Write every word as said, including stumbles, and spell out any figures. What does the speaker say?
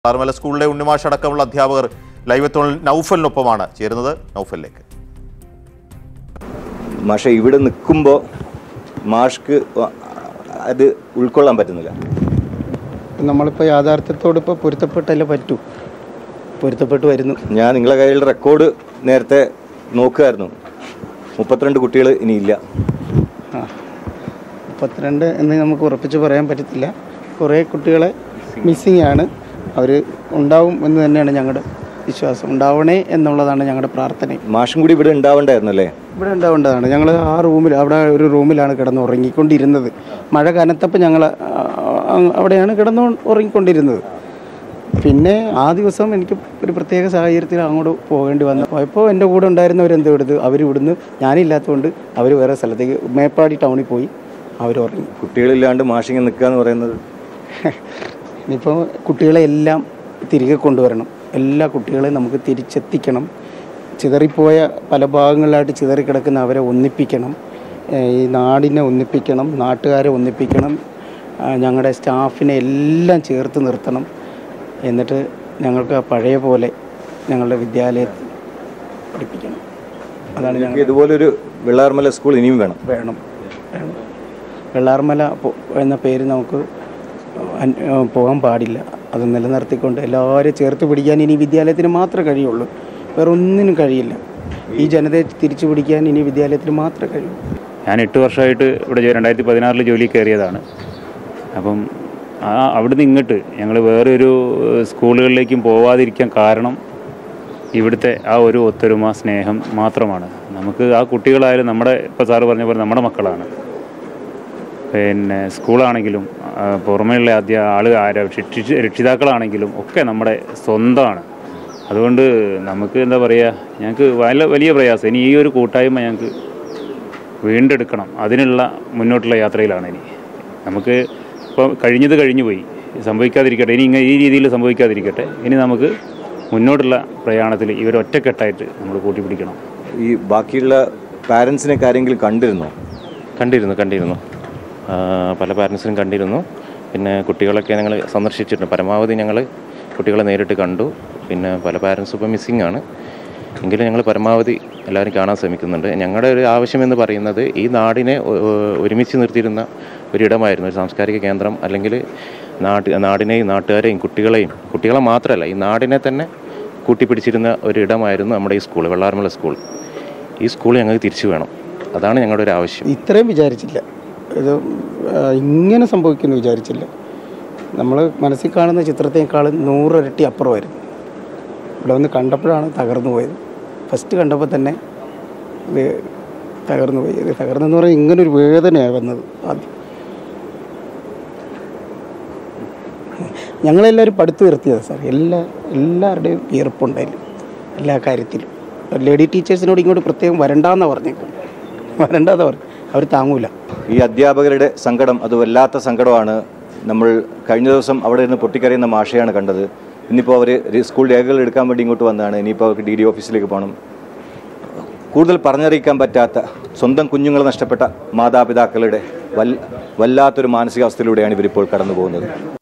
ആർമല സ്കൂളിലെ ഉണ്ണിമാഷ് അടക്കമുള്ള അധ്യാപകർ ലൈവത്തോണിൽ നൗഫലിനൊപ്പമാണ് ചേരുന്നത്. നൗഫലിലേക്ക്. മാഷ ഇവിടെ നിൽക്കുമ്പോൾ മാഷ്ക്ക് അത് ഉൾക്കൊള്ളാൻ പറ്റുന്നില്ല. നമ്മളിപ്പോൾ യാഥാർത്ഥ്യത്തോട് ഇപ്പോൾ പൊരുത്തപ്പെട്ടല്ലേ പറ്റൂ, പൊരുത്തപ്പെട്ട് വരുന്നു. ഞാൻ നിങ്ങളെ കയ്യിൽ റെക്കോർഡ് നേരത്തെ നോക്കുമായിരുന്നു. മുപ്പത്തിരണ്ട് കുട്ടികൾ ഇനിയില്ല. ആ മുപ്പത്തിരണ്ട് എന്ന് നമുക്ക് ഉറപ്പിച്ച് പറയാൻ പറ്റത്തില്ല. കുറേ കുട്ടികളെ മിസ്സിങ് ആണ്. അവർ ഉണ്ടാവും എന്ന് തന്നെയാണ് ഞങ്ങളുടെ വിശ്വാസം. ഉണ്ടാവണേ എന്നുള്ളതാണ് ഞങ്ങളുടെ പ്രാർത്ഥന. മാഷും കൂടി ഇവിടെ ഉണ്ടാവണ്ടായിരുന്നല്ലേ? ഇവിടെ ഉണ്ടാവേണ്ടതാണ്. ഞങ്ങൾ ആ റൂമിൽ, അവിടെ ഒരു റൂമിലാണ് കിടന്ന് ഉറങ്ങിക്കൊണ്ടിരുന്നത്. മഴ കനത്തപ്പോൾ ഞങ്ങൾ അവിടെയാണ് കിടന്ന് ഉറങ്ങിക്കൊണ്ടിരുന്നത്. പിന്നെ ആ ദിവസം എനിക്ക് ഒരു പ്രത്യേക സാഹചര്യത്തിൽ അങ്ങോട്ട് പോകേണ്ടി വന്നു. പോയപ്പോൾ എൻ്റെ കൂടെ ഉണ്ടായിരുന്നവരെന്തോ എടുത്ത് അവർ ഇവിടുന്ന്, ഞാനില്ലാത്തതുകൊണ്ട് അവർ വേറെ സ്ഥലത്തേക്ക് മേപ്പാടി ടൗണിൽ പോയി അവർ ഉറങ്ങി. കുട്ടികളില്ലാണ്ട് മാഷിങ് നിൽക്കുക എന്ന് പറയുന്നത്, ഇനിയിപ്പോൾ കുട്ടികളെ എല്ലാം തിരികെ കൊണ്ടുവരണം. എല്ലാ കുട്ടികളെയും നമുക്ക് തിരിച്ചെത്തിക്കണം. ചിതറിപ്പോയ പല ഭാഗങ്ങളിലായിട്ട് ചിതറിക്കിടക്കുന്ന അവരെ ഒന്നിപ്പിക്കണം. ഈ നാടിനെ ഒന്നിപ്പിക്കണം, നാട്ടുകാരെ ഒന്നിപ്പിക്കണം, ഞങ്ങളുടെ സ്റ്റാഫിനെ എല്ലാം ചേർത്ത് നിർത്തണം. എന്നിട്ട് ഞങ്ങൾക്ക് പഴയ പോലെ ഞങ്ങളുടെ വിദ്യാലയത്തിൽ പഠിപ്പിക്കണം. അതാണ് ഞങ്ങൾ. ഇതുപോലൊരു വെള്ളാർമല സ്കൂൾ ഇനിയും വേണം വേണം വേണം വെള്ളാർമല എന്ന പേര് നമുക്ക് പോകാൻ പാടില്ല. അത് നിലനിർത്തിക്കൊണ്ട് എല്ലാവരെയും ചേർത്ത് പിടിക്കാൻ ഇനി വിദ്യാലയത്തിന് മാത്രമേ കഴിയുള്ളൂ. വേറെ ഒന്നിനും കഴിയില്ല. ഈ ജനതയെ തിരിച്ചു പിടിക്കാൻ ഇനി വിദ്യാലയത്തിന് മാത്രമേ കഴിയൂ. ഞാൻ എട്ട് വർഷമായിട്ട് ഇവിടെ രണ്ടായിരത്തി പതിനാറിൽ ജോലി കയറിയതാണ്. അപ്പം ആ അവിടുന്ന് ഇങ്ങോട്ട് ഞങ്ങൾ വേറൊരു സ്കൂളുകളിലേക്കും പോവാതിരിക്കാൻ കാരണം ഇവിടുത്തെ ആ ഒരു ഒത്തൊരുമ, സ്നേഹം മാത്രമാണ്. നമുക്ക് ആ കുട്ടികളായാലും നമ്മുടെ, ഇപ്പോൾ സാറ് പറഞ്ഞ പോലെ നമ്മുടെ മക്കളാണ്. പിന്നെ സ്കൂളാണെങ്കിലും പുറമേയുള്ള ആദ്യ ആൾ രക്ഷിത രക്ഷിതാക്കളാണെങ്കിലും ഒക്കെ നമ്മുടെ സ്വന്തമാണ്. അതുകൊണ്ട് നമുക്ക് എന്താ പറയുക, ഞങ്ങൾക്ക് വലിയ വലിയ പ്രയാസം. ഇനി ഈ ഒരു കൂട്ടായ്മ ഞങ്ങൾക്ക് വീണ്ടെടുക്കണം. അതിനുള്ള മുന്നോട്ടുള്ള യാത്രയിലാണ് ഇനി. നമുക്ക് ഇപ്പോൾ കഴിഞ്ഞത് കഴിഞ്ഞു പോയി, സംഭവിക്കാതിരിക്കട്ടെ. ഇനി ഇങ്ങനെ ഈ രീതിയിൽ സംഭവിക്കാതിരിക്കട്ടെ. ഇനി നമുക്ക് മുന്നോട്ടുള്ള പ്രയാണത്തിൽ ഇവരൊറ്റക്കെട്ടായിട്ട് നമ്മൾ കൂട്ടിപ്പിടിക്കണം. ഈ ബാക്കിയുള്ള പാരൻസിനെ കാര്യങ്ങൾ കണ്ടിരുന്നോ? കണ്ടിരുന്നു കണ്ടിരുന്നു പല പാരൻസിനും കണ്ടിരുന്നു. പിന്നെ കുട്ടികളൊക്കെ ഞങ്ങൾ സന്ദർശിച്ചിട്ടുണ്ട്. പരമാവധി ഞങ്ങൾ കുട്ടികളെ നേരിട്ട് കണ്ടു. പിന്നെ പല പാരൻസും ഇപ്പോൾ മിസ്സിംഗ് ആണ്. എങ്കിലും ഞങ്ങൾ പരമാവധി എല്ലാവരും കാണാൻ ശ്രമിക്കുന്നുണ്ട്. ഞങ്ങളുടെ ഒരു ആവശ്യമെന്ന് പറയുന്നത് ഈ നാടിനെ ഒരുമിച്ച് നിർത്തിയിരുന്ന ഒരിടമായിരുന്നു, ഒരു സാംസ്കാരിക കേന്ദ്രം. അല്ലെങ്കിൽ നാട്ട് നാടിനെയും നാട്ടുകാരെയും കുട്ടികളെയും, കുട്ടികളെ മാത്രമല്ല ഈ നാടിനെ തന്നെ കൂട്ടിപ്പിടിച്ചിരുന്ന ഒരിടമായിരുന്നു നമ്മുടെ ഈ സ്കൂൾ, വെള്ളാർമല സ്കൂൾ. ഈ സ്കൂൾ ഞങ്ങൾക്ക് തിരിച്ചു വേണം. അതാണ് ഞങ്ങളുടെ ഒരു ആവശ്യം. ഇത്രയും വിചാരിച്ചില്ല, ഇത് ഇങ്ങനെ സംഭവിക്കുമെന്ന് വിചാരിച്ചില്ല. നമ്മൾ മനസ്സിൽ കാണുന്ന ചിത്രത്തേക്കാളും നൂറിരട്ടി അപ്പുറമായിരുന്നു. ഇവിടെ വന്ന് കണ്ടപ്പോഴാണ് തകർന്നു പോയത്. ഫസ്റ്റ് കണ്ടപ്പോൾ തന്നെ ഇത് തകർന്നു പോയി. ഇത് തകർന്നെന്ന് പറഞ്ഞാൽ ഇങ്ങനൊരു വേദനയാണ് വന്നത്. ആദ്യം ഞങ്ങളെല്ലാവരും പടുത്തു നിർത്തിയതാണ് സാർ. എല്ലാ എല്ലാവരുടെയും വിയർപ്പുണ്ടായില്ല എല്ലാ കാര്യത്തിലും. ലേഡി ടീച്ചേഴ്സിനോട് ഇങ്ങോട്ട് പ്രത്യേകം വരണ്ടാന്നാണ് പറഞ്ഞേക്കും. വരണ്ടാന്ന് പറഞ്ഞു, അവർ താങ്ങൂല. ഈ അധ്യാപകരുടെ സങ്കടം അത് വല്ലാത്ത സങ്കടമാണ്. നമ്മൾ കഴിഞ്ഞ ദിവസം അവിടെ നിന്ന് പൊട്ടിക്കരയുന്ന മാഷയാണ് കണ്ടത്. ഇന്നിപ്പോൾ അവർ സ്കൂൾ രേഖകൾ എടുക്കാൻ വേണ്ടി ഇങ്ങോട്ട് വന്നതാണ്. ഇനിയിപ്പോൾ അവർക്ക് ഡി ഡി ഓഫീസിലേക്ക് പോകണം. കൂടുതൽ പറഞ്ഞറിയിക്കാൻ പറ്റാത്ത, സ്വന്തം കുഞ്ഞുങ്ങൾ നഷ്ടപ്പെട്ട മാതാപിതാക്കളുടെ വൽ വല്ലാത്തൊരു മാനസികാവസ്ഥയിലൂടെയാണ് ഇവരിപ്പോൾ കടന്നു പോകുന്നത്.